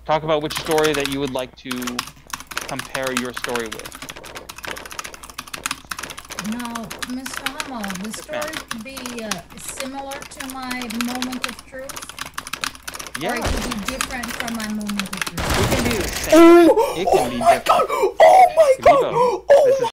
Talk about which story that you would like to compare your story with. Now, Mr. Hummel, the story could be similar to my moment of truth? Yeah. Or it could be different from my moment of truth? It can be the same. It can be different. Oh my god!